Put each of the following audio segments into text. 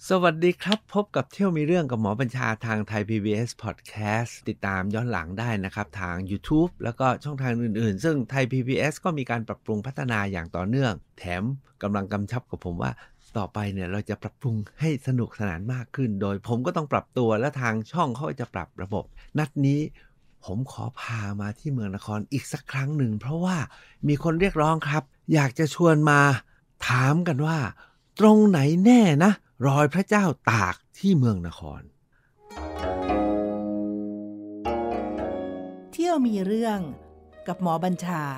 สวัสดีครับพบกับเที่ยวมีเรื่องกับหมอบัญชาทางไทย PBS Podcast ติดตามย้อนหลังได้นะครับทาง YouTube แล้วก็ช่องทางอื่นๆซึ่งไทย PBS ก็มีการปรับปรุงพัฒนาอย่างต่อเนื่องแถมกำลังกำชับกับผมว่าต่อไปเนี่ยเราจะปรับปรุงให้สนุกสนานมากขึ้นโดยผมก็ต้องปรับตัวและทางช่องเขาจะปรับระบบนัดนี้ผมขอพามาที่เมืองนครอีกสักครั้งหนึ่งเพราะว่ามีคนเรียกร้องครับอยากจะชวนมาถามกันว่าตรงไหนแน่นะรอยพระเจ้าตากที่เมืองนครเที่ยวมีเรื่องกับหมอบัญชา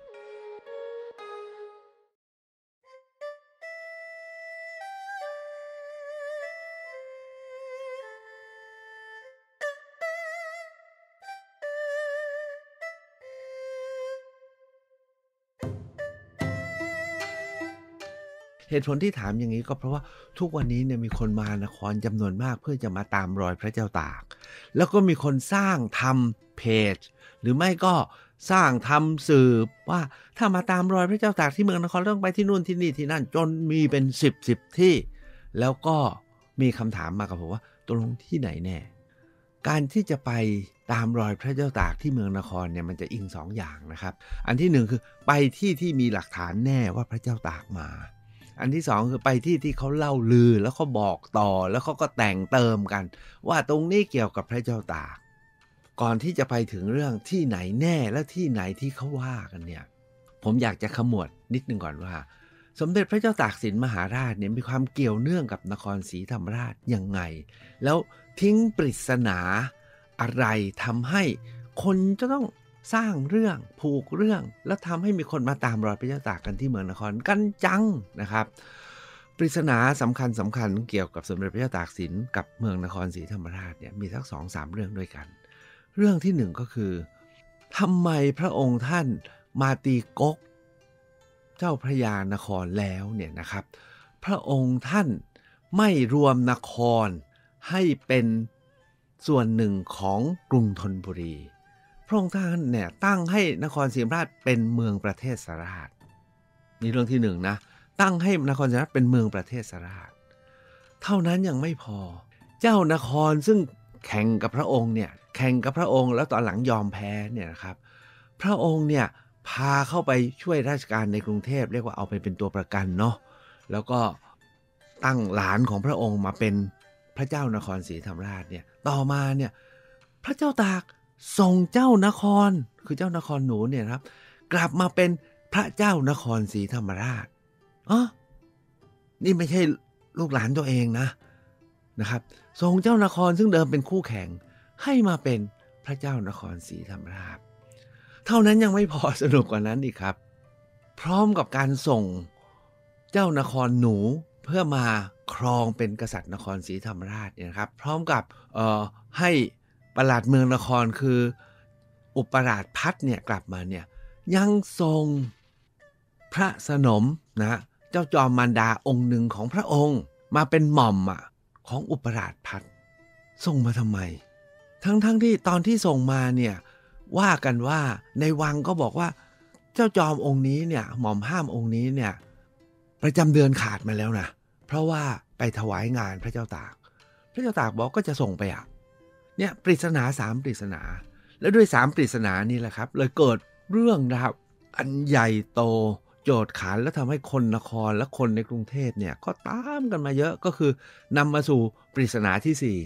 เหตุผลที่ถามอย่างนี้ก็เพราะว่าทุกวันนี้เนี่ยมีคนมานครจำนวนมากเพื่อจะมาตามรอยพระเจ้าตากแล้วก็มีคนสร้างทำเพจหรือไม่ก็สร้างทำสื่อว่าถ้ามาตามรอยพระเจ้าตากที่เมืองนครต้องไปที่นู่นที่นี่ที่นั่นจนมีเป็น10ที่แล้วก็มีคำถามมากับผมว่าตกลงที่ไหนแน่การที่จะไปตามรอยพระเจ้าตากที่เมืองนครเนี่ยมันจะอิง2 อย่างนะครับอันที่1คือไปที่มีหลักฐานแน่ว่าพระเจ้าตากมาอันที่2คือไปที่เขาเล่าลือแล้วเขาบอกต่อแล้วเขาก็แต่งเติมกันว่าตรงนี้เกี่ยวกับพระเจ้าตากก่อนที่จะไปถึงเรื่องที่ไหนแน่และที่ไหนที่เขาว่ากันเนี่ยผมอยากจะขมวดนิดนึงก่อนว่าสมเด็จพระเจ้าตากสินมหาราชเนี่ยมีความเกี่ยวเนื่องกับนครศรีธรรมราชยังไงแล้วทิ้งปริศนาอะไรทำให้คนจะต้องสร้างเรื่องผูกเรื่องแล้วทำให้มีคนมาตามรอยพระเจ้าตากกันที่เมืองนครกันจังนะครับปริศนาสำคัญเกี่ยวกับสมเด็จพระเจ้าตากสินกับเมืองนครศรีธรรมราชเนี่ยมีสัก 2-3 เรื่องด้วยกันเรื่องที่1ก็คือทำไมพระองค์ท่านมาตีก๊กเจ้าพระยานครแล้วเนี่ยนะครับพระองค์ท่านไม่รวมนครให้เป็นส่วนหนึ่งของกรุงธนบุรีพระองค์ท่านเนี่ยตั้งให้นครศรีธรรมราชเป็นเมืองประเทศราชนี่เรื่องที่1นะตั้งให้นครศรีธรรมราชเป็นเมืองประเทศราชเท่านั้นยังไม่พอเจ้านครซึ่งแข่งกับพระองค์เนี่ยแข่งกับพระองค์แล้วตอนหลังยอมแพ้เนี่ยนะครับพระองค์เนี่ยพาเข้าไปช่วยราชการในกรุงเทพเรียกว่าเอาไปเป็นตัวประกันเนาะแล้วก็ตั้งหลานของพระองค์มาเป็นพระเจ้านครศรีธรรมราชเนี่ยต่อมาเนี่ยพระเจ้าตากส่งเจ้านครคือเจ้านครหนูเนี่ยครับกลับมาเป็นพระเจ้านครศรีธรรมราชนี่ไม่ใช่ลูกหลานตัวเองนะครับส่งเจ้านครซึ่งเดิมเป็นคู่แข่งให้มาเป็นพระเจ้านครศรีธรรมราชเท่านั้นยังไม่พอสนุกกว่านั้นอีกครับพร้อมกับการส่งเจ้านครหนูเพื่อมาครองเป็นกษัตริย์นครศรีธรรมราชเนี่ยนะครับพร้อมกับให้ปราชญ์เมืองนครคืออุปราชพัฒน์เนี่ยกลับมาเนี่ยยังส่งพระสนมนะเจ้าจอมมารดาองค์หนึ่งของพระองค์มาเป็นหม่อมของอุปราชพัฒน์ส่งมาทำไมทั้งที่ตอนที่ส่งมาเนี่ยว่ากันว่าในวังก็บอกว่าเจ้าจอมองค์นี้เนี่ยหม่อมห้ามองค์นี้เนี่ยประจำเดือนขาดมาแล้วนะเพราะว่าไปถวายงานพระเจ้าตากพระเจ้าตากบอกก็จะส่งไปเนี่ยปริศนา3ปริศนาแล้วด้วย3ปริศนานี่แหละครับเลยเกิดเรื่องนะครับอันใหญ่โตโจทย์ขานแล้วทำให้คนนครและคนในกรุงเทพเนี่ยก็ตามกันมาเยอะก็คือนำมาสู่ปริศนาที่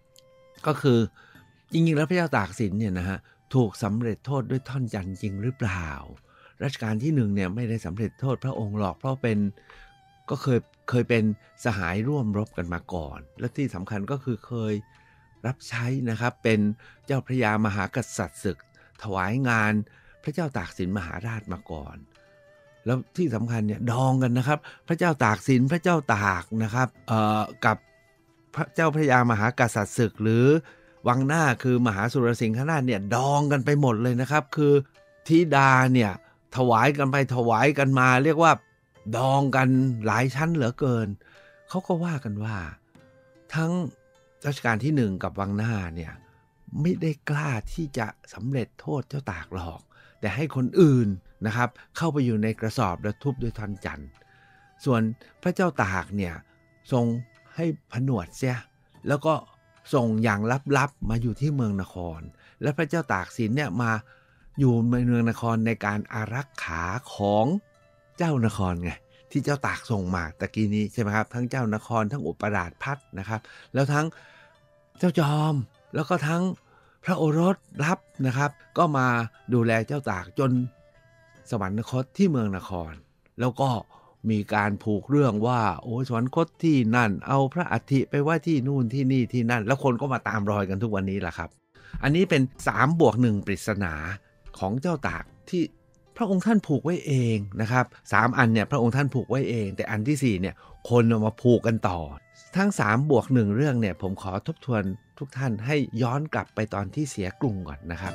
4ก็คือจริงๆแล้วพระเจ้าตากสินเนี่ยนะฮะถูกสำเร็จโทษด้วยท่อนจันทร์จริงหรือเปล่ารัชกาลที่1เนี่ยไม่ได้สำเร็จโทษพระองค์หรอกเพราะก็เคยเป็นสหายร่วมรบกันมาก่อนและที่สำคัญก็คือเคยรับใช้นะครับเป็นเจ้าพระยามหากษัตริย์ศึกถวายงานพระเจ้าตากสินมหาราชมาก่อนแล้วที่สำคัญเนี่ยดองกันนะครับพระเจ้าตากสินพระเจ้าตากนะครับกับพระเจ้าพระยามหากษัตริย์ศึกหรือวังหน้าคือมหาสุรสิงหนาถเนี่ยดองกันไปหมดเลยนะครับคือธิดาเนี่ยถวายกันไปถวายกันมาเรียกว่าดองกันหลายชั้นเหลือเกินเขาก็ว่ากันว่าทั้งรัชกาลที่1กับวังหน้าเนี่ยไม่ได้กล้าที่จะสำเร็จโทษเจ้าตากหรอกแต่ให้คนอื่นนะครับเข้าไปอยู่ในกระสอบแล้วทุบด้วยท่อนจันทร์ส่วนพระเจ้าตากเนี่ยทรงให้ผนวดเสียแล้วก็ส่งอย่างลับๆมาอยู่ที่เมืองนครและพระเจ้าตากสินเนี่ยมาอยู่ในเมืองนครในการอารักขาของเจ้านครไงที่เจ้าตากส่งมาตะกี้นี้ใช่ไหมครับทั้งเจ้านครทั้งอุปราชพัฒนะครับแล้วทั้งเจ้าจอมแล้วก็ทั้งพระโอรสรับนะครับก็มาดูแลเจ้าตากจนสวรรคตที่เมืองนครแล้วก็มีการผูกเรื่องว่าโอ้สวรรคตที่นั่นเอาพระอัฐิไปไว้ที่นู่นที่นี่ที่นั่นแล้วคนก็มาตามรอยกันทุกวันนี้แหละครับอันนี้เป็น3+1ปริศนาของเจ้าตากที่พระองค์ท่านผูกไว้เองนะครับ3อันเนี่ยพระองค์ท่านผูกไว้เองแต่อันที่4เนี่ยคนเอามาผูกกันต่อทั้ง3+1เรื่องเนี่ยผมขอทบทวนทุกท่านให้ย้อนกลับไปตอนที่เสียกรุงก่อนนะครับ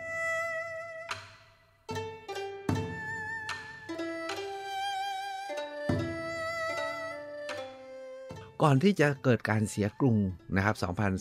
ก่อนที่จะเกิดการเสียกรุงนะครับ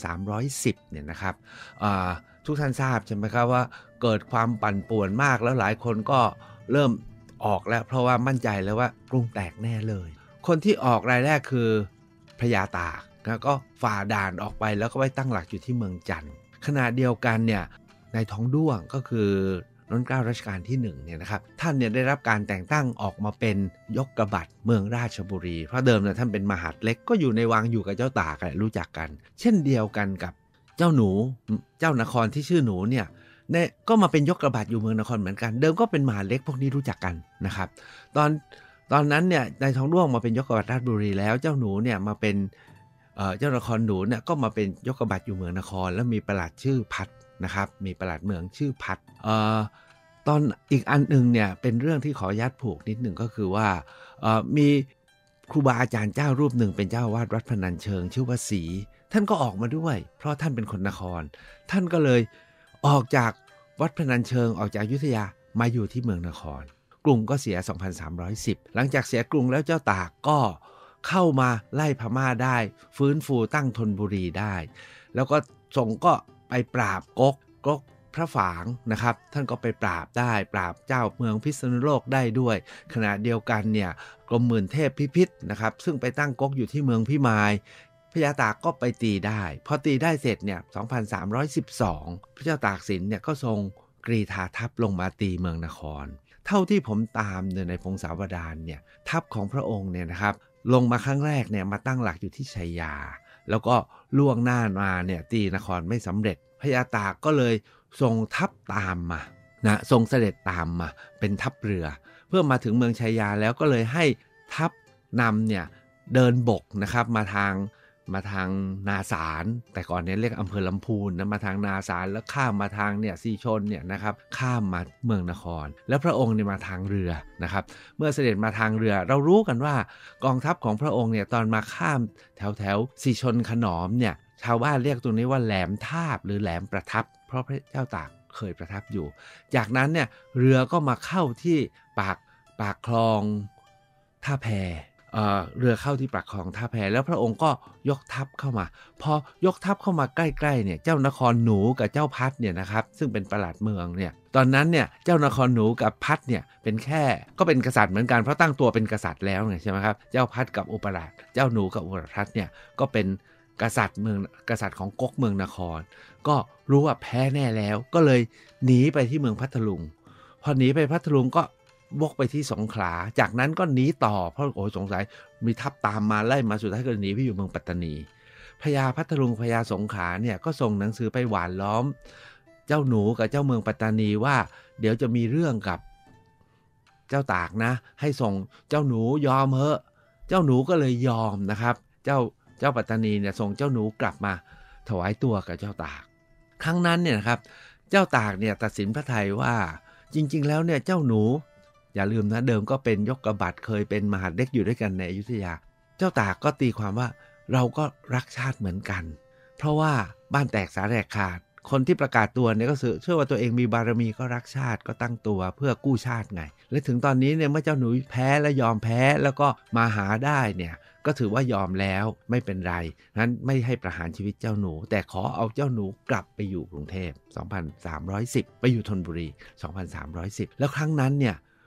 2310เนี่ยนะครับทุกท่านทราบใช่ไหมครับว่าเกิดความปั่นป่วนมากแล้วหลายคนก็เริ่มออกแล้วเพราะว่ามั่นใจแล้วว่ากรุงแตกแน่เลยคนที่ออกรายแรกคือพญาตากแล้วก็ฝ่าด่านออกไปแล้วก็ไปตั้งหลักอยู่ที่เมืองจันทร์ขณะเดียวกันเนี่ยในท้องด้วงก็คือรัชกาลรัชกาลที่1เนี่ยนะครับท่านเนี่ยได้รับการแต่งตั้งออกมาเป็นยกกบัตรเมืองราชบุรีเพราะเดิมเนี่ยท่านเป็นมหาดเล็กก็อยู่ในวังอยู่กับเจ้าตากรู้จักกันเช่นเดียวกันกับเจ้าหนูเจ้านครที่ชื่อหนูเนี่ยก็มาเป็นยกกบัตรอยู่เมืองนครเหมือนกันเดิมก็เป็นมหาดเล็กพวกนี้รู้จักกันนะครับตอนนั้นเนี่ยในท้องด้วงมาเป็นยกกบัตรราชบุรีแล้วเจ้าหนูเนี่ยมาเป็นเจ้านครหนูเนี่ยก็มาเป็นยกกบัตรอยู่เมืองนครแล้วมีประหลัดชื่อพัดนะครับมีประหลัดเมืองชื่อพัดตอนอีกอันหนึ่งเนี่ยเป็นเรื่องที่ขอยัดผูกนิดหนึ่งก็คือว่ามีครูบาอาจารย์เจ้ารูปหนึ่งเป็นเจ้าวาดวัดพนัญเชิงชื่อว่าศรีท่านก็ออกมาด้วยเพราะท่านเป็นคนนครท่านก็เลยออกจากวัดพนัญเชิงออกจากอยุธยามาอยู่ที่เมืองนครกรุงก็เสีย2310หลังจากเสียกรุงแล้วเจ้าตากก็เข้ามาไล่พม่าได้ฟื้นฟูตั้งธนบุรีได้แล้วก็ส่งก็ไปปราบก๊กพระฝางนะครับท่านก็ไปปราบได้ปราบเจ้าเมืองพิษณุโลกได้ด้วยขณะเดียวกันเนี่ยกรมหมื่นเทพพิพิธนะครับซึ่งไปตั้งก๊กอยู่ที่เมืองพิมายพญาตากก็ไปตีได้พอตีได้เสร็จเนี่ย2312พระเจ้าตากสินเนี่ยก็ทรงกรีธาทัพลงมาตีเมืองนครเท่าที่ผมตามในพงศาวดารเนี่ยทัพของพระองค์เนี่ยนะครับลงมาครั้งแรกเนี่ยมาตั้งหลักอยู่ที่ชัยยาแล้วก็ล่วงหน้ามาเนี่ยตีนครไม่สำเร็จพญาตากก็เลยทรงทัพตามมานะทรงเสด็จตามมาเป็นทัพเรือเพื่อมาถึงเมืองชัยยาแล้วก็เลยให้ทัพนำเนี่ยเดินบกนะครับมาทางนาสารแต่ก่อนเนี่ยเรียกอำเภอลำพูนนะมาทางนาสารแล้วข้ามมาทางเนี่ยสีชนเนี่ยนะครับข้ามมาเมืองนครแล้วพระองค์เนี่ยมาทางเรือนะครับเมื่อเสด็จมาทางเรือเรารู้กันว่ากองทัพของพระองค์เนี่ยตอนมาข้ามแถวสีชนขนอมเนี่ยชาวบ้านเรียกตรงนี้ว่าแหลมทาบหรือแหลมประทับเพราะพระเจ้าตากเคยประทับอยู่จากนั้นเนี่ยเรือก็มาเข้าที่ปากคลองท่าแพเรือเข้าที่ปากคลองท่าแพแล้วพระองค์ก็ยกทัพเข้ามาพอยกทัพเข้ามาใกล้ๆเนี่ยเจ้านครหนูกับเจ้าพัดเนี่ยนะครับซึ่งเป็นประหลัดเมืองเนี่ยตอนนั้นเนี่ยเจ้านครหนูกับพัดเนี่ยเป็นกษัตริย์เหมือนกันเพราะตั้งตัวเป็นกษัตริย์แล้วไงใช่ไหมครับเจ้าพัดกับอุปราชเจ้าหนูกับอุปราชพัดเนี่ยก็เป็นกษัตริย์ของก๊กเมืองนครก็รู้ว่าแพ้แน่แล้วก็เลยหนีไปที่เมืองพัทลุงพอหนีไปพัทลุงก็วกไปที่สงขลาจากนั้นก็หนีต่อเพราะสงสัยมีทัพตามมาไล่มาสุดท้ายก็หนีไปอยู่เมืองปัตตานีพญาพัทลุงพญาสงขลาเนี่ยก็ส่งหนังสือไปหวานล้อมเจ้าหนูกับเจ้าเมืองปัตตานีว่าเดี๋ยวจะมีเรื่องกับเจ้าตากนะให้ส่งเจ้าหนูยอมเถอะเจ้าหนูก็เลยยอมนะครับเจ้าปัตตานีเนี่ยส่งเจ้าหนูกลับมาถวายตัวกับเจ้าตากครั้งนั้นเนี่ยนะครับเจ้าตากเนี่ยตัดสินพระทัยว่าจริงๆแล้วเนี่ยเจ้าหนูอย่าลืมนะเดิมก็เป็นยกกบัตรเคยเป็นมหาดเล็กอยู่ด้วยกันในอยุธยาเจ้าตากก็ตีความว่าเราก็รักชาติเหมือนกันเพราะว่าบ้านแตกสาแหรกขาดคนที่ประกาศตัวเนี่ยก็เชื่อว่าตัวเองมีบารมีก็รักชาติก็ตั้งตัวเพื่อกู้ชาติไงและถึงตอนนี้เนี่ยเมื่อเจ้าหนูแพ้และยอมแพ้แล้วก็มาหาได้เนี่ยก็ถือว่ายอมแล้วไม่เป็นไรนั้นไม่ให้ประหารชีวิตเจ้าหนูแต่ขอเอาเจ้าหนูกลับไปอยู่กรุงเทพ2310ไปอยู่ธนบุรี2310แล้วครั้งนั้นเนี่ย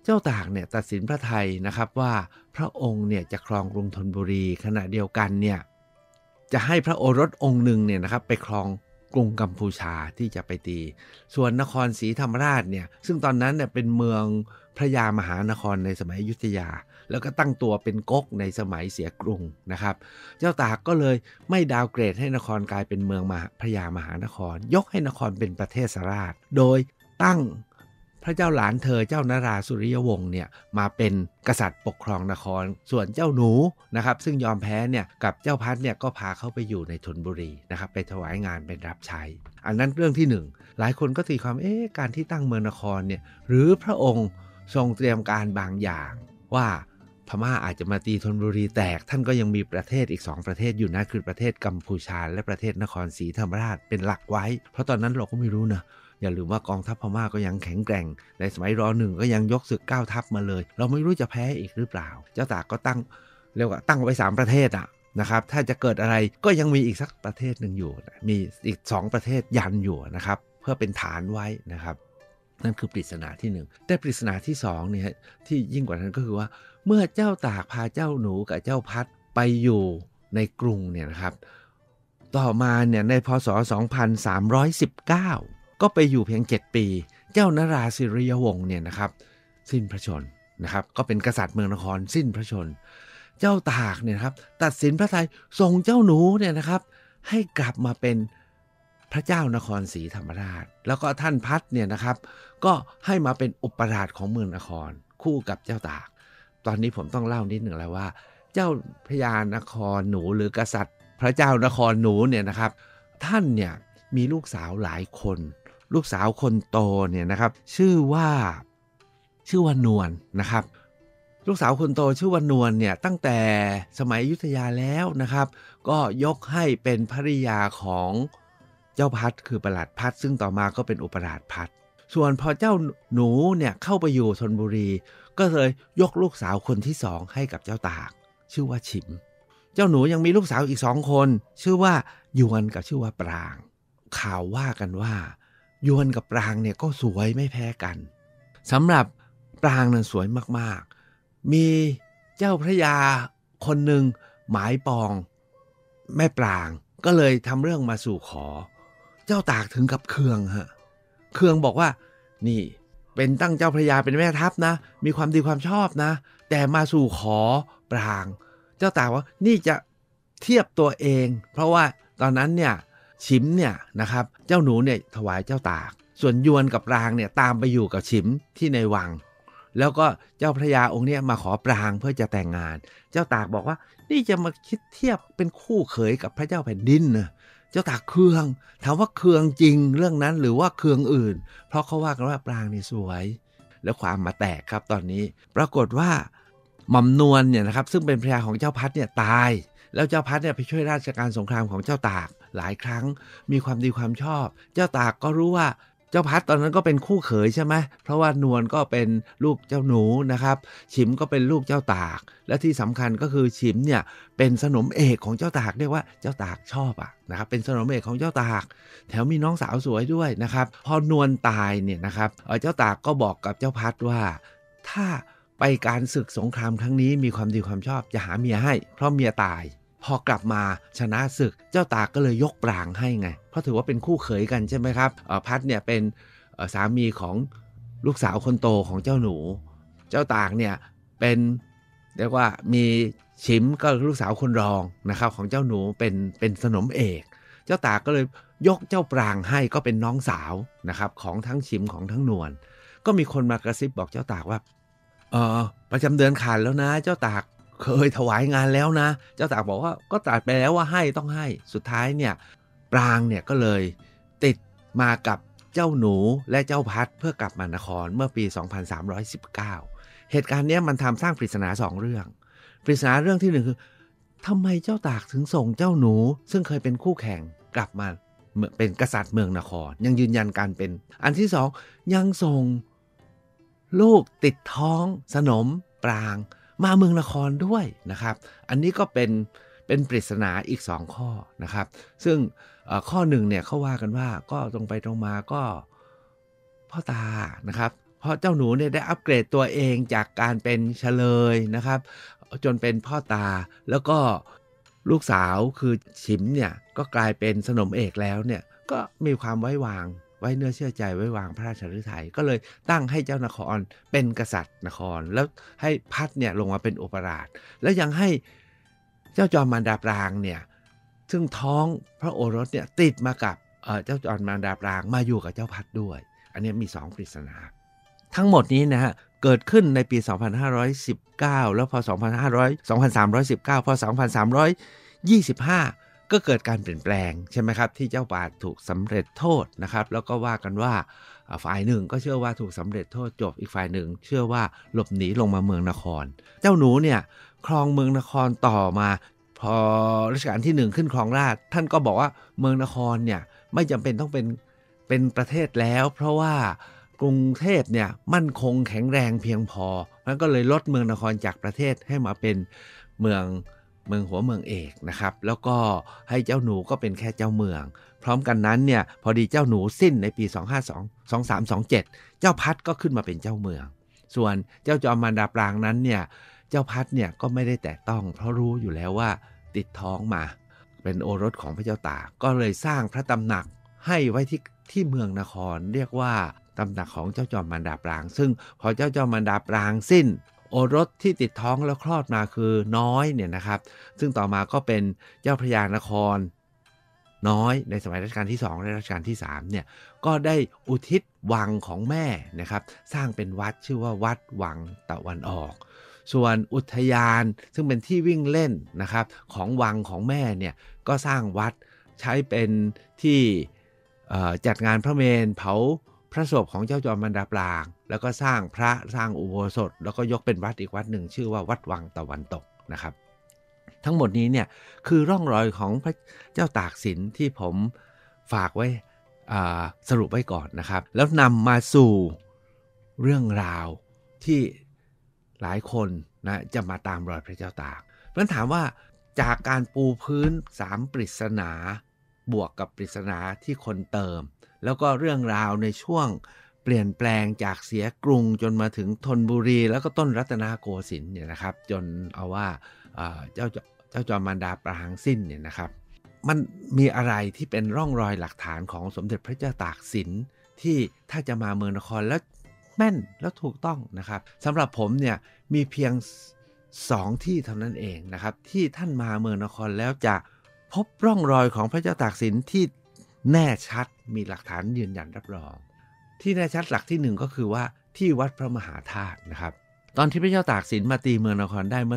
เจ้าตากเนี่ยตัดสินพระทัยนะครับว่าพระองค์เนี่ยจะครองกรุงธนบุรีขณะเดียวกันเนี่ยจะให้พระโอรสองค์หนึ่งเนี่ยนะครับไปครองกรุงกัมพูชาที่จะไปตีส่วนนครศรีธรรมราชเนี่ยซึ่งตอนนั้นเนี่ยเป็นเมืองพระยามหานครในสมัยอยุธยาแล้วก็ตั้งตัวเป็นก๊กในสมัยเสียกรุงนะครับเจ้าตากก็เลยไม่ดาวเกรดให้นครกลายเป็นเมืองพระยามหานครยกให้นครเป็นประเทศราชโดยตั้งพระเจ้าหลานเธอเจ้านราสุริยวงศ์เนี่ยมาเป็นกษัตริย์ปกครองนครส่วนเจ้าหนูนะครับซึ่งยอมแพ้เนี่ยกับเจ้าพัดเนี่ยก็พาเขาไปอยู่ในธนบุรีนะครับไปถวายงานเป็นรับใช้อันนั้นเรื่องที่หนึ่งหลายคนก็ตีความการที่ตั้งเมืองนครเนี่ยหรือพระองค์ทรงเตรียมการบางอย่างว่าพม่าอาจจะมาตีธนบุรีแตกท่านก็ยังมีประเทศอีก2ประเทศอยู่นะคือประเทศกัมพูชาและประเทศนครศรีธรรมราชเป็นหลักไว้เพราะตอนนั้นเราก็ไม่รู้นะอย่าลืมว่ากองทัพพม่าก็ยังแข็งแกร่งในสมัยร.1ก็ยังยกศึก9ทัพมาเลยเราไม่รู้จะแพ้อีกหรือเปล่าเจ้าตากก็ตั้งเรียกว่าตั้งไว้3ประเทศนะครับถ้าจะเกิดอะไรก็ยังมีอีกสักประเทศหนึ่งอยู่มีอีก2ประเทศยันอยู่นะครับเพื่อเป็นฐานไว้นะครับนั่นคือปริศนาที่1แต่ปริศนาที่2เนี่ยที่ยิ่งกว่านั้นก็คือว่าเมื่อเจ้าตากพาเจ้าหนูกับเจ้าพัดไปอยู่ในกรุงเนี่ยนะครับต่อมาเนี่ยในพ.ศ. 2319ก็ไปอยู่เพียง7ปีเจ้านราสิริยวงศ์เนี่ยนะครับสิ้นพระชนนะครับก็เป็นกษัตริย์เมืองนครสิ้นพระชนเจ้าตากเนี่ยครับตัดสินพระทัยส่งเจ้าหนูเนี่ยนะครับให้กลับมาเป็นพระเจ้านครศรีธรรมราชแล้วก็ท่านพัดเนี่ยนะครับก็ให้มาเป็นอุปราชของเมืองนครคู่กับเจ้าตากตอนนี้ผมต้องเล่านิดหนึ่งแล้วว่าเจ้าพญานครหนูหรือกษัตริย์พระเจ้านครหนูเนี่ยนะครับท่านเนี่ยมีลูกสาวหลายคนลูกสาวคนโตเนี่ยนะครับชื่อว่านวลนะครับลูกสาวคนโตชื่อว่านวลเนี่ยตั้งแต่สมัยอยุธยาแล้วนะครับก็ยกให้เป็นภริยาของเจ้าพัดคือประหลัดพัดซึ่งต่อมาก็เป็นอุปราชพัดส่วนพอเจ้าหนูเนี่ยเข้าไปอยู่ธนบุรีก็เลยยกลูกสาวคนที่2ให้กับเจ้าตากชื่อว่าฉิมเจ้าหนูยังมีลูกสาวอีก2คนชื่อว่ายวนกับชื่อว่าปรางข่าวว่ากันว่ายวนกับปรางเนี่ยก็สวยไม่แพ้กันสำหรับปรางนั้นสวยมากๆมีเจ้าพระยาคนหนึ่งหมายปองแม่ปรางก็เลยทำเรื่องมาสู่ขอเจ้าตากถึงกับเคืองเคืองบอกว่านี่เป็นตั้งเจ้าพระยาเป็นแม่ทัพนะมีความดีความชอบนะแต่มาสู่ขอปรางเจ้าตากว่านี่จะเทียบตัวเองเพราะว่าตอนนั้นเนี่ยฉิมเนี่ยนะครับเจ้าหนูเนี่ยถวายเจ้าตากส่วนยวนกับปรางเนี่ยตามไปอยู่กับฉิมที่ในวังแล้วก็เจ้าพระยาองค์เนี่ยมาขอปรางเพื่อจะแต่งงานเจ้าตากบอกว่านี่จะมาคิดเทียบเป็นคู่เขยกับพระเจ้าแผ่นดินนะเจ้าตากเคืองถามว่าเคืองจริงเรื่องนั้นหรือว่าเคืองอื่นเพราะเขาว่ากันว่าปรางนี่สวยแล้วความมาแตกครับตอนนี้ปรากฏว่าหม่อมนวลเนี่ยนะครับซึ่งเป็นภรรยาของเจ้าพัดเนี่ยตายแล้วเจ้าพัดเนี่ยไปช่วยราชการสงครามของเจ้าตากหลายครั้งมีความดีความชอบเจ้าตากก็รู้ว่าเจ้าพัดตอนนั้นก็เป็นคู่เขยใช่ไหมเพราะว่านวลก็เป็นลูกเจ้าหนูนะครับฉิมก็เป็นลูกเจ้าตากและที่สำคัญก็คือฉิมเนี่ยเป็นสนมเอกของเจ้าตากเรียกว่าเจ้าตากชอบนะครับเป็นสนมเอกของเจ้าตากแถมมีน้องสาวสวยด้วยนะครับพอนวลตายเนี่ยนะครับเจ้าตากก็บอกกับเจ้าพัดว่าถ้าไปการศึกสงครามครั้งนี้มีความดีความชอบจะหาเมียให้เพราะเมียตายพอกลับมาชนะศึกเจ้าตากก็เลยยกปรางให้ไงเพราะถือว่าเป็นคู่เขยกันใช่ไหมครับพัดเนี่ยเป็นสามีของลูกสาวคนโตของเจ้าหนูเจ้าตากเนี่ยเป็นเรียกว่ามีฉิมก็ลูกสาวคนรองนะครับของเจ้าหนูเป็นสนมเอกเจ้าตากก็เลยยกเจ้าปรางให้ก็เป็นน้องสาวนะครับของทั้งฉิมของทั้งนวลก็มีคนมากระซิบบอกเจ้าตากว่าประจำเดือนขาดแล้วนะเจ้าตากเคยถวายงานแล้วนะเจ้าตากบอกว่าก็ตรัสไปแล้วว่าให้ต้องให้สุดท้ายเนี่ยปรางเนี่ยก็เลยติดมากับเจ้าหนูและเจ้าพัดเพื่อกลับมานครเมื่อปี 2319 เหตุการณ์นี้มันทำสร้างปริศนา2เรื่องปริศนาเรื่องที่1คือทำไมเจ้าตากถึงส่งเจ้าหนูซึ่งเคยเป็นคู่แข่งกลับมาเป็นกษัตริย์เมืองนครยังยืนยันการเป็นอันที่2ยังส่งลูกติดท้องสนมปรางมาเมืองนครด้วยนะครับอันนี้ก็เป็นปริศนาอีก2ข้อนะครับซึ่งข้อ1เนี่ยเขาว่ากันว่าก็ตรงไปตรงมาก็พ่อตานะครับเพราะเจ้าหนูเนี่ยได้อัปเกรดตัวเองจากการเป็นเฉลยนะครับจนเป็นพ่อตาแล้วก็ลูกสาวคือฉิมเนี่ยก็กลายเป็นสนมเอกแล้วเนี่ยก็มีความไว้เนื้อเชื่อใจไว้วางพระราชฤทัยก็เลยตั้งให้เจ้านครเป็นกษัตริย์นครแล้วให้พัดเนี่ยลงมาเป็นอุปราชแล้วยังให้เจ้าจอมมารดาปรางเนี่ยซึ่งท้องพระโอรสเนี่ยติดมากับเจ้าจอมมารดาปรางมาอยู่กับเจ้าพัดด้วยอันนี้มี2ปริศนาทั้งหมดนี้นะฮะเกิดขึ้นในปี 2519 แล้วพอ 2319 พอ 2325 ก็เกิดการเปลี่ยนแปลงใช่ไหมครับที่เจ้าป่าถูกสำเร็จโทษนะครับแล้วก็ว่ากันว่าฝ่ายหนึ่งก็เชื่อว่าถูกสำเร็จโทษจบอีกฝ่ายหนึ่งเชื่อว่าหลบหนีลงมาเมืองนครเจ้าหนูเนี่ยครองเมืองนครต่อมาพอรัชกาลที่1ขึ้นครองราชย์ท่านก็บอกว่าเมืองนครเนี่ยไม่จำเป็นต้องเป็นประเทศแล้วเพราะว่ากรุงเทพเนี่ยมั่นคงแข็งแรงเพียงพอแล้วก็เลยลดเมืองนครจากประเทศให้มาเป็นเมืองหัวเมืองเอกนะครับแล้วก็ให้เจ้าหนูก็เป็นแค่เจ้าเมืองพร้อมกันนั้นเนี่ยพอดีเจ้าหนูสิ้นในปี2327เจ้าพัดก็ขึ้นมาเป็นเจ้าเมืองส่วนเจ้าจอมมารดาปรางนั้นเนี่ยเจ้าพัดเนี่ยก็ไม่ได้แตะต้องเพราะรู้อยู่แล้วว่าติดท้องมาเป็นโอรสของพระเจ้าตากก็เลยสร้างพระตำหนักให้ไว้ที่เมืองนครเรียกว่าตำหนักของเจ้าจอมมารดาปรางซึ่งพอเจ้าจอมมารดาปรางสิ้นโอรสที่ติดท้องแล้วคลอดมาคือน้อยเนี่ยนะครับซึ่งต่อมาก็เป็นเจ้าพระยานครน้อยในสมัยรัชกาลที่2และรัชกาลที่3เนี่ยก็ได้อุทิศวังของแม่นะครับสร้างเป็นวัดชื่อว่าวัดวังตะวันออกส่วนอุทยานซึ่งเป็นที่วิ่งเล่นนะครับของวังของแม่เนี่ยก็สร้างวัดใช้เป็นที่จัดงานพระเมรุเผาพระศพของเจ้าจอมมารดาปรางแล้วก็สร้างพระสร้างอุโบสถแล้วก็ยกเป็นวัดอีกวัดหนึ่งชื่อว่าวัดวังตะวันตกนะครับทั้งหมดนี้เนี่ยคือร่องรอยของพระเจ้าตากสินที่ผมฝากไว้สรุปไว้ก่อนนะครับแล้วนำมาสู่เรื่องราวที่หลายคนนะจะมาตามรอยพระเจ้าตากเพราะฉะนั้นถามว่าจากการปูพื้น3ปริศนาบวกกับปริศนาที่คนเติมแล้วก็เรื่องราวในช่วงเปลี่ยนแปลงจากเสียกรุงจนมาถึงธนบุรีแล้วก็ต้นรัตนโกสินทร์เนี่ยนะครับจนเอาว่าเจ้าจอมมารดาปรางสิ้นเนี่ยนะครับมันมีอะไรที่เป็นร่องรอยหลักฐานของสมเด็จพระเจ้าตากสินที่ถ้าจะมาเมืองนครแล้วแม่นแล้วถูกต้องนะครับสำหรับผมเนี่ยมีเพียง2ที่เท่านั้นเองนะครับที่ท่านมาเมืองนครแล้วจะพบร่องรอยของพระเจ้าตากสินที่แน่ชัดมีหลักฐานยืนยันรับรองที่แน่ชัดหลักที่1ก็คือว่าที่วัดพระมหาธาตุนะครับตอนที่พระเจ้าตากสินมาตีเมืองนครได้เมื่อ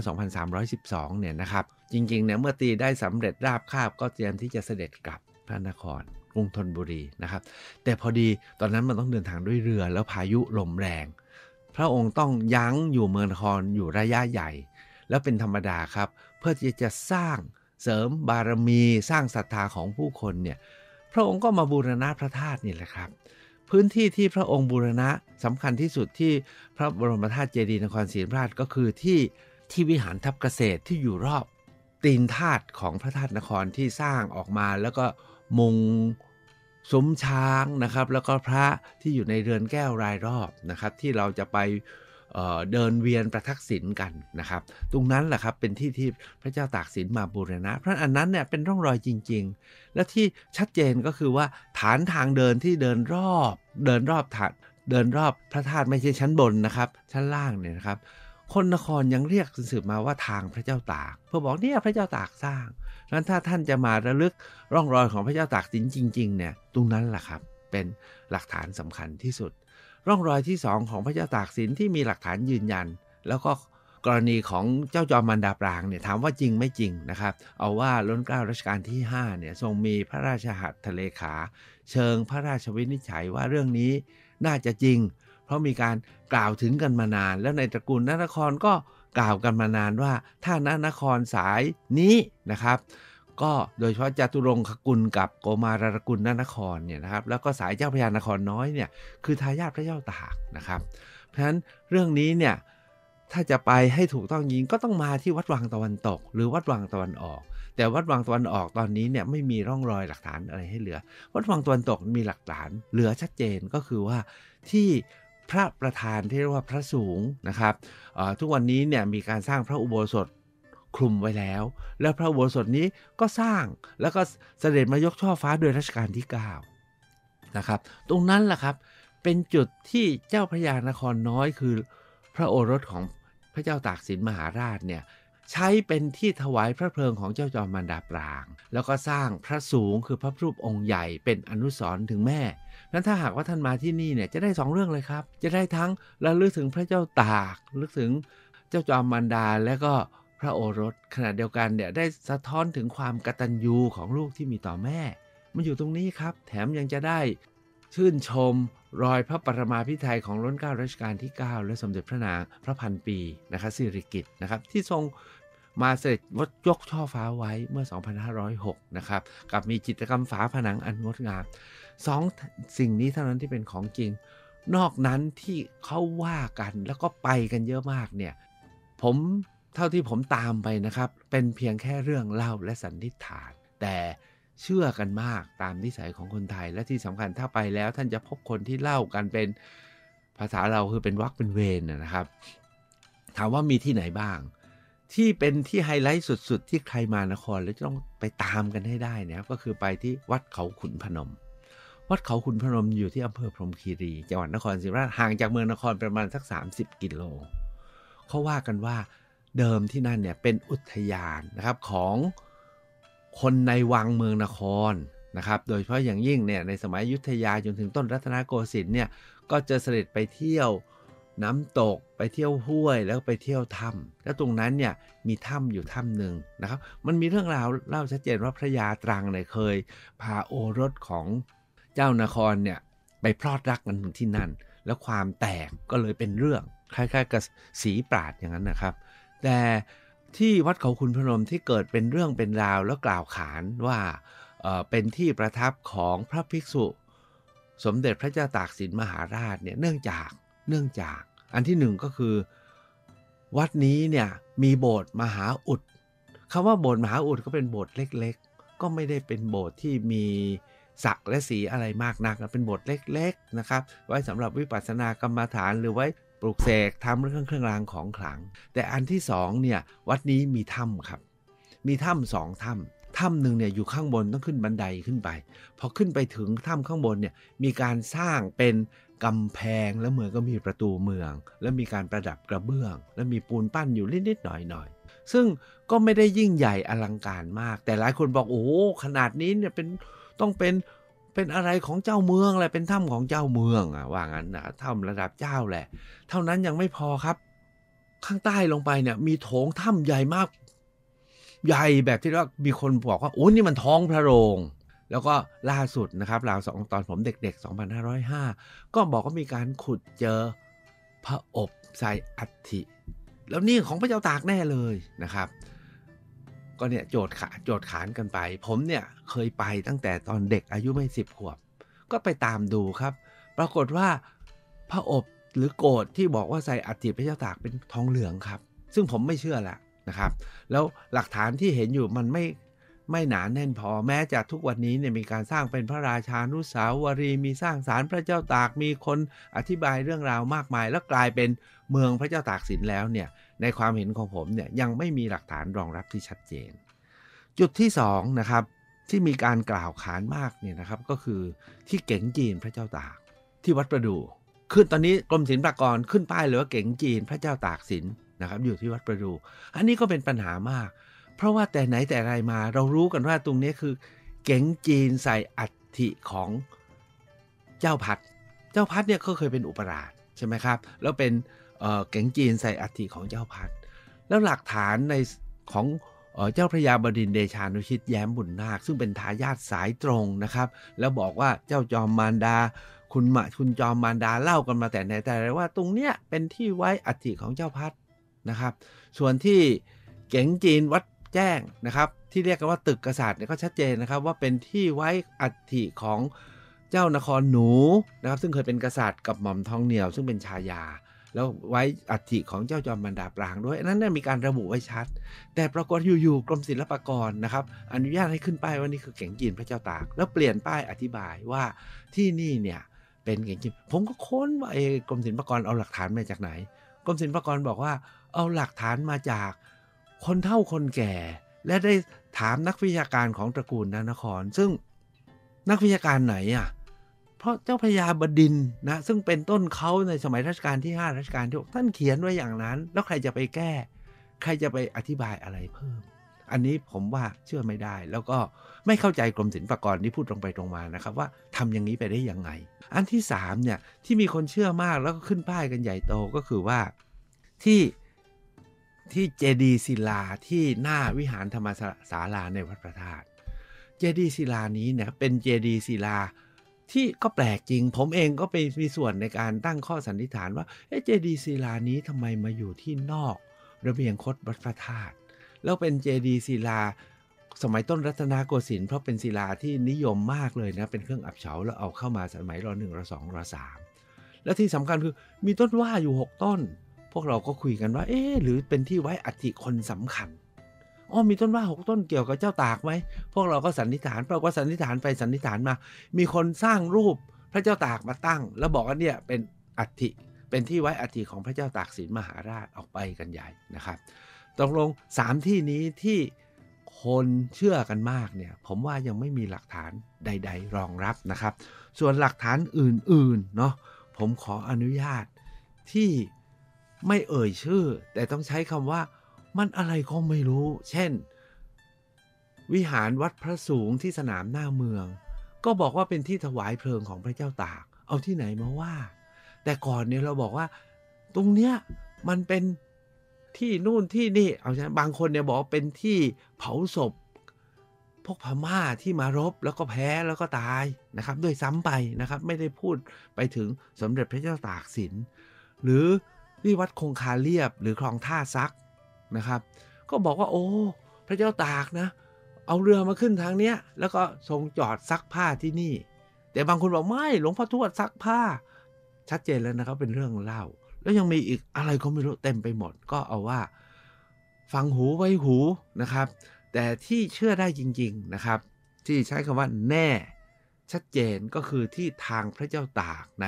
2312เนี่ยนะครับจริงๆเนี่ยเมื่อตีได้สำเร็จราบคาบก็เตรียมที่จะเสด็จกลับพระนครกรุงธนบุรีนะครับแต่พอดีตอนนั้นมันต้องเดินทางด้วยเรือแล้วพายุลมแรงพระองค์ต้องยั้งอยู่เมืองนครอยู่ระยะใหญ่แล้วเป็นธรรมดาครับเพื่อที่จะสร้างเสริมบารมีสร้างศรัทธาของผู้คนเนี่ยพระองค์ก็มาบูรณะพระธาตุนี่แหละครับพื้นที่ที่พระองค์บูรณะสำคัญที่สุดที่พระบรมธาตุเจดีย์นครศรีธรรมราชก็คือที่วิหารทับเกษตรที่อยู่รอบตีนธาตุของพระธาตุนครที่สร้างออกมาแล้วก็มุงซุ้มช้างนะครับแล้วก็พระที่อยู่ในเรือนแก้วรายรอบนะครับที่เราจะไปเดินเวียนประทักษิณกันนะครับตรงนั้นแหละครับเป็นที่ที่พระเจ้าตากสินมาบูรณะเพราะอันนั้นเนี่ยเป็นร่องรอยจริงๆและที่ชัดเจนก็คือว่าฐานทางเดินที่เดินรอบพระธาตุไม่ใช่ชั้นบนนะครับชั้นล่างเนี่ยนะครับคนนครยังเรียกสืบมาว่าทางพระเจ้าตากเพื่อบอกเนี่ยพระเจ้าตากสร้างนั้นถ้าท่านจะมาระลึกร่องรอยของพระเจ้าตากสินจริงๆเนี่ยตรงนั้นแหละครับเป็นหลักฐานสำคัญที่สุดร่องรอยที่2ของพระเจ้าตากสินที่มีหลักฐานยืนยันแล้วก็กรณีของเจ้าจอมมารดาปรางเนี่ยถามว่าจริงไม่จริงนะครับเอาว่าล้นเกล้ารัชกาลที่5เนี่ยทรงมีพระราชหัตถเลขาเชิงพระราชวินิจฉัยว่าเรื่องนี้น่าจะจริงเพราะมีการกล่าวถึงกันมานานแล้วในตระกูลนครก็กล่าวกันมานานว่าถ้านครสายนี้นะครับก็โดยเฉพาะจตุรงคกุลกับโกมารรกุลนครเนี่ยนะครับแล้วก็สายเจ้าพระยานครน้อยเนี่ยคือทายาทพระเจ้าตากนะครับเพราะฉะนั้นเรื่องนี้เนี่ยถ้าจะไปให้ถูกต้องจริงก็ต้องมาที่วัดวังตะวันตกหรือวัดวังตะวันออกแต่วัดวังตะวันออกตอนนี้เนี่ยไม่มีร่องรอยหลักฐานอะไรให้เหลือวัดวังตะวันตกมีหลักฐานเหลือชัดเจนก็คือว่าที่พระประธานที่เรียกว่าพระสูงนะครับทุกวันนี้เนี่ยมีการสร้างพระอุโบสถคลุมไว้แล้วพระอุโบสถนี้ก็สร้างแล้วก็เสด็จมายกช่อฟ้าโดยรัชกาลที่9นะครับตรงนั้นแหละครับเป็นจุดที่เจ้าพระยานครน้อยคือพระโอรสของพระเจ้าตากสินมหาราชเนี่ยใช้เป็นที่ถวายพระเพลิงของเจ้าจอมมารดาปรางแล้วก็สร้างพระสูงคือพระรูปองค์ใหญ่เป็นอนุสรณ์ถึงแม่นั้นถ้าหากว่าท่านมาที่นี่เนี่ยจะได้2เรื่องเลยครับจะได้ทั้งระลึกถึงพระเจ้าตากระลึกถึงเจ้าจอมมารดาและก็พระโอรสขณะเดียวกันเนี่ยได้สะท้อนถึงความกตัญญูของลูกที่มีต่อแม่มันอยู่ตรงนี้ครับแถมยังจะได้ชื่นชมรอยพระปรมาภิไธยของรัชกาลรัชกาลที่9และสมเด็จพระนางพระพันปีนะครับสิริกิติ์นะครับที่ทรงมาเสด็จยกช่อฟ้าไว้เมื่อ 2506 นะครับกับมีจิตรกรรมฝาผนังอันงดงาม2สิ่งนี้เท่านั้นที่เป็นของจริงนอกนั้นที่เขาว่ากันแล้วก็ไปกันเยอะมากเนี่ยผมเท่าที่ผมตามไปนะครับเป็นเพียงแค่เรื่องเล่าและสันนิษฐานแต่เชื่อกันมากตามนิสัยของคนไทยและที่สำคัญถ้าไปแล้วท่านจะพบคนที่เล่ากันเป็นภาษาเราคือเป็นวรรคเป็นเวรนะครับถามว่ามีที่ไหนบ้างที่เป็นที่ไฮไลท์สุดๆที่ใครมานครแล้วจะต้องไปตามกันให้ได้นะครับก็คือไปที่วัดเขาขุนพนมวัดเขาขุนพนมอยู่ที่อำเภอพรหมคีรีจังหวัดนครศรีธรรมราชห่างจากเมืองนครประมาณสัก30กิโลเขาว่ากันว่าเดิมที่นั่นเนี่ยเป็นอุทยานนะครับของคนในวังเมืองนครนะครับโดยเฉพาะอย่างยิ่งเนี่ยในสมัยอยุธยาจนถึงต้นรัตนโกสินทร์เนี่ยก็จะเสด็จไปเที่ยวน้ำตกไปเที่ยวห้วยแล้วไปเที่ยวถ้ำแล้วตรงนั้นเนี่ยมีถ้ำอยู่ถ้ำหนึ่งนะครับมันมีเรื่องราวเล่าชัดเจนว่าพระยาตรังเนี่ยเคยพาโอรสของเจ้านครเนี่ยไปพลอดรักกันถึงที่นั่นแล้วความแตกก็เลยเป็นเรื่องคล้ายๆกับสีปราดอย่างนั้นนะครับแต่ที่วัดเขาขุนพนมที่เกิดเป็นเรื่องเป็นราวแล้วกล่าวขานว่าเป็นที่ประทับของพระภิกษุสมเด็จพระเจ้าตากสินมหาราชเนี่ยเนื่องจากอันที่หนึ่งก็คือวัดนี้เนี่ยมีโบสถ์มหาอุดคำว่าโบสถ์มหาอุดก็เป็นโบสถ์เล็กๆก็ไม่ได้เป็นโบสถ์ที่มีศักดิ์และสีอะไรมากนักเป็นโบสถ์เล็กๆนะครับไว้สำหรับวิปัสสนากรรมฐานหรือไว้ปลุกเสกทำเครื่องรางของขลังแต่อันที่สองเนี่ยวัดนี้มีถ้ำครับมีถ้ำ2ถ้ำหนึ่งเนี่ยอยู่ข้างบนต้องขึ้นบันไดขึ้นไปพอขึ้นไปถึงถ้ำข้างบนเนี่ยมีการสร้างเป็นกำแพงแล้วเหมือนก็มีประตูเมืองแล้วมีการประดับกระเบื้องแล้วมีปูนปั้นอยู่นิดๆหน่อยๆซึ่งก็ไม่ได้ยิ่งใหญ่อลังการมากแต่หลายคนบอกโอ้ขนาดนี้เนี่ยต้องเป็นอะไรของเจ้าเมืองแหละเป็นถ้ำของเจ้าเมืองว่างั้นนะถ้ำระดับเจ้าแหละเท่านั้นยังไม่พอครับข้างใต้ลงไปเนี่ยมีโถงถ้ำใหญ่มากใหญ่แบบที่ว่ามีคนบอกว่าโอ้นี่มันท้องพระโรงแล้วก็ล่าสุดนะครับราว2ตอนผมเด็กๆ2505ก็บอกว่ามีการขุดเจอพระอบใส่อัฐิแล้วนี่ของพระเจ้าตากแน่เลยนะครับก็เนี่ยโจทย์ขานกันไปผมเนี่ยเคยไปตั้งแต่ตอนเด็กอายุไม่10 ขวบก็ไปตามดูครับปรากฏว่าพระอบหรือโกฐที่บอกว่าใส่อัฐิพระเจ้าตากเป็นทองเหลืองครับซึ่งผมไม่เชื่อละนะครับแล้วหลักฐานที่เห็นอยู่มันไม่หนาแน่นพอแม้จากทุกวันนี้เนี่ยมีการสร้างเป็นพระราชานุสาวรีย์มีสร้างศาลพระเจ้าตากมีคนอธิบายเรื่องราวมากมายแล้วกลายเป็นเมืองพระเจ้าตากสินแล้วเนี่ยในความเห็นของผมเนี่ยยังไม่มีหลักฐานรองรับที่ชัดเจนจุดที่2นะครับที่มีการกล่าวขานมากเนี่ยนะครับก็คือที่เก๋งจีนพระเจ้าตากที่วัดประดู่ขึ้นตอนนี้กรมศิลปากรขึ้นป้ายเลยว่าเก๋งจีนพระเจ้าตากสินนะครับอยู่ที่วัดประดู่อันนี้ก็เป็นปัญหามากเพราะว่าแต่ไหนแต่ไรมาเรารู้กันว่าตรงนี้คือเก๋งจีนใส่อัฐิของเจ้าพัดเนี่ยก็เคยเป็นอุปราชใช่ไหมครับแล้วเป็นเก๋งจีนใส่อัฐิของเจ้าพัดแล้วหลักฐานในของเจ้าพระยาบดินทร์เดชานุชิตแย้มบุญนาคซึ่งเป็นทายาทสายตรงนะครับแล้วบอกว่าเจ้าจอมมารดาคุณจอมมารดาเล่ากันมาแต่ไหนแต่ไรว่าตรงเนี้ยเป็นที่ไว้อัฐิของเจ้าพัดนะครับส่วนที่เก๋งจีนวัดแจ้งนะครับที่เรียกกันว่าตึกกษัตริย์เนี่ยก็ชัดเจนนะครับว่าเป็นที่ไว้อัฐิของเจ้านครหนูนะครับซึ่งเคยเป็นกษัตริย์กับหม่อมทองเหนี่ยวซึ่งเป็นชายาแล้วไว้อัฐิของเจ้าจอมมารดาปรางด้วยนั้นมีการระบุไว้ชัดแต่ปรากฏอยู่ๆกรมศิลปากรนะครับอนุญาตให้ขึ้นป้ายว่านี่คือเก๋งจีนพระเจ้าตากแล้วเปลี่ยนป้ายอธิบายว่าที่นี่เนี่ยเป็นจริงๆผมก็ค้นว่ากรมศิลปากรเอาหลักฐานมาจากไหนกรมศิลปากรบอกว่าเอาหลักฐานมาจากคนเฒ่าคนแก่และได้ถามนักวิชาการของตระกูลนครซึ่งนักวิชาการไหนเพราะเจ้าพระยาบดินทร์นะซึ่งเป็นต้นเขาในสมัยรัชกาลที่5รัชกาลที่6ท่านเขียนไว้อย่างนั้นแล้วใครจะไปแก้ใครจะไปอธิบายอะไรเพิ่มอันนี้ผมว่าเชื่อไม่ได้แล้วก็ไม่เข้าใจกรมศิลปากรที่พูดตรงไปตรงมานะครับว่าทำอย่างนี้ไปได้ยังไงอันที่3เนี่ยที่มีคนเชื่อมากแล้วก็ขึ้นป้ายกันใหญ่โตก็คือว่าที่เจดีย์ศิลาที่หน้าวิหารธรรมศาลาในวัดพระธาตุเจดีย์ศิลานี้เนี่ยเป็นเจดีย์ศิลาที่ก็แปลกจริงผมเองก็ไปมีส่วนในการตั้งข้อสันนิษฐานว่าเจดีย์ศิลานี้ทำไมมาอยู่ที่นอกระเบียงคดวัดพระธาตุแล้วเป็นเจดีย์ศิลาสมัยต้นรัตนโกสินทร์เพราะเป็นศิลาที่นิยมมากเลยนะเป็นเครื่องอับเฉาแล้วเอาเข้ามาสมัยร.1 ร.2 ร.3 และที่สำคัญคือมีต้นว่าอยู่6ต้นพวกเราก็คุยกันว่าหรือเป็นที่ไว้อัฐิคนสำคัญมีต้นว่า6ต้นเกี่ยวกับเจ้าตากไหมพวกเราก็สันนิษฐานปรากฏว่าสันนิษฐานไปสันนิษฐานมามีคนสร้างรูปพระเจ้าตากมาตั้งแล้วบอกว่าเนี่ยเป็นอัฐิเป็นที่ไว้อัฐิของพระเจ้าตากสินมหาราชออกไปกันใหญ่นะครับตกลง3ที่นี้ที่คนเชื่อกันมากเนี่ยผมว่ายังไม่มีหลักฐานใดๆรองรับนะครับส่วนหลักฐานอื่นๆเนาะผมขออนุญาตที่ไม่เอ่ยชื่อแต่ต้องใช้คำว่ามันอะไรก็ไม่รู้เช่นวิหารวัดพระสูงที่สนามหน้าเมืองก็บอกว่าเป็นที่ถวายเพลิงของพระเจ้าตากเอาที่ไหนมาว่าแต่ก่อนเนี่ยเราบอกว่าตรงเนี้ยมันเป็นที่นู่นที่นี่เอาใช่บางคนเนี่ยบอกเป็นที่เผาศพพวกพม่าที่มารบแล้วก็แพ้แล้วก็ตายนะครับด้วยซ้ำไปนะครับไม่ได้พูดไปถึงสมเด็จพระเจ้าตากสินหรือที่วัดคงคาเลียบหรือคลองท่าซักนะครับก็บอกว่าโอ้พระเจ้าตากนะเอาเรือมาขึ้นทางเนี้ยแล้วก็ทรงจอดซักผ้าที่นี่แต่บางคนบอกไม่หลวงพ่อทวดซักผ้าชัดเจนแล้วนะครับเป็นเรื่องเล่าแล้วยังมีอีกอะไรก็ไม่รู้เต็มไปหมดก็เอาว่าฟังหูไว้หูนะครับแต่ที่เชื่อได้จริงๆนะครับที่ใช้คำว่าแน่ชัดเจนก็คือที่ทางพระเจ้าตากใน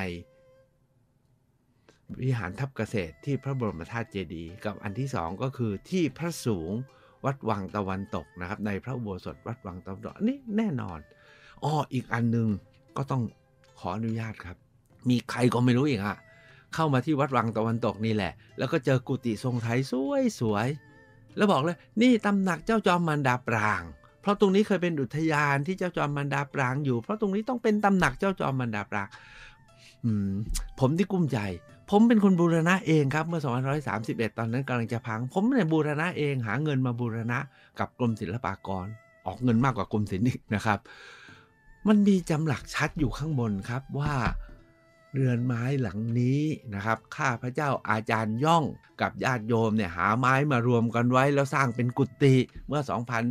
วิหารทับเกษตรที่พระบรมธาตุเจดีย์กับอันที่2ก็คือที่พระสูงวัดวังตะวันตกนะครับในพระอุโบสถวัดวังตะวันตกนี่แน่นอนอีกอันนึงก็ต้องขออนุญาตครับมีใครก็ไม่รู้อีกเข้ามาที่วัดวังตะวันตกนี่แหละแล้วก็เจอกุฏิทรงไทยสวยๆแล้วบอกเลยนี่ตำหนักเจ้าจอมมารดาปรางเพราะตรงนี้เคยเป็นอุทยานที่เจ้าจอมมารดาปรางอยู่เพราะตรงนี้ต้องเป็นตำหนักเจ้าจอมมารดาปรางผมที่กุ้มใจผมเป็นคนบูรณะเองครับเมื่อ2531ตอนนั้นกำลังจะพังผมเนี่ยบูรณะเองหาเงินมาบูรณะกับกรมศิลปากรออกเงินมากกว่ากรมศิลป์อีกนะครับมันมีจำหลักชัดอยู่ข้างบนครับว่าเรือนไม้หลังนี้นะครับข้าพระเจ้าอาจารย์ย่องกับญาติโยมเนี่ยหาไม้มารวมกันไว้แล้วสร้างเป็นกุฏิเมื่อ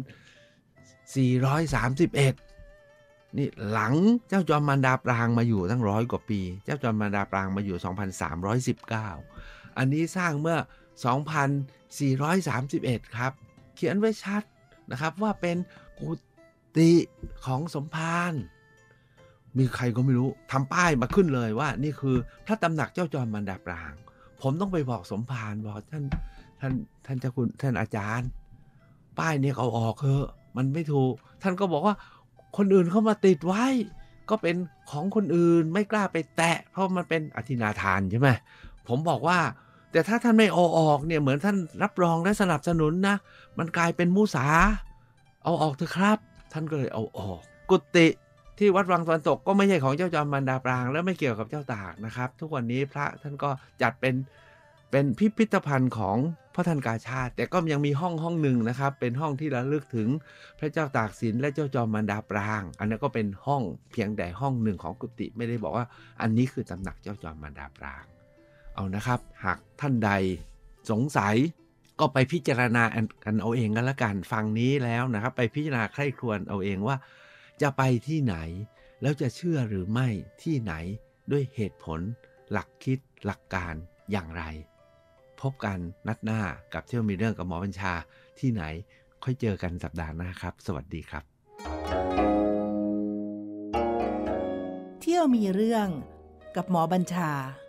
2431นี่หลังเจ้าจอมมารดาปรางมาอยู่ตั้ง100 กว่าปีเจ้าจอมมารดาปรางมาอยู่2319อันนี้สร้างเมื่อ2431ครับเขียนไว้ชัดนะครับว่าเป็นกุฏิของสมภารมีใครก็ไม่รู้ทำป้ายมาขึ้นเลยว่านี่คือพระตำหนักเจ้าจอมมารดาปรางผมต้องไปบอกสมภารบอกท่านเจ้าคุณท่านอาจารย์ป้ายนี้เอาออกเถอะมันไม่ถูกท่านก็บอกว่าคนอื่นเข้ามาติดไว้ก็เป็นของคนอื่นไม่กล้าไปแตะเพราะมันเป็นอธินาทานใช่ไหมผมบอกว่าแต่ถ้าท่านไม่เอาออกเนี่ยเหมือนท่านรับรองและสนับสนุนนะมันกลายเป็นมุสาเอาออกเถอะครับท่านก็เลยเอาออกกุฏิที่วัดวังตะวันตกก็ไม่ใช่ของเจ้าจอมมารดาปรางและไม่เกี่ยวกับเจ้าตากนะครับทุกวันนี้พระท่านก็จัดเป็นพิพิธภัณฑ์ของพระทันกาชาติแต่ก็ยังมีห้องหนึ่งนะครับเป็นห้องที่ระลึกถึงพระเจ้าตากสินและเจ้าจอมมารดาปรางอันนั้นก็เป็นห้องเพียงแต่ห้องหนึ่งของกุฏิไม่ได้บอกว่าอันนี้คือตำหนักเจ้าจอมมารดาปรางเอานะครับหากท่านใดสงสัยก็ไปพิจารณากันเอาเองกันละกันฟังนี้แล้วนะครับไปพิจารณาใคร่ครวญเอาเองว่าจะไปที่ไหนแล้วจะเชื่อหรือไม่ที่ไหนด้วยเหตุผลหลักคิดหลักการอย่างไรพบกันนัดหน้ากับเที่ยวมีเรื่องกับหมอบัญชาที่ไหนค่อยเจอกันสัปดาห์หน้าครับสวัสดีครับเที่ยวมีเรื่องกับหมอบัญชา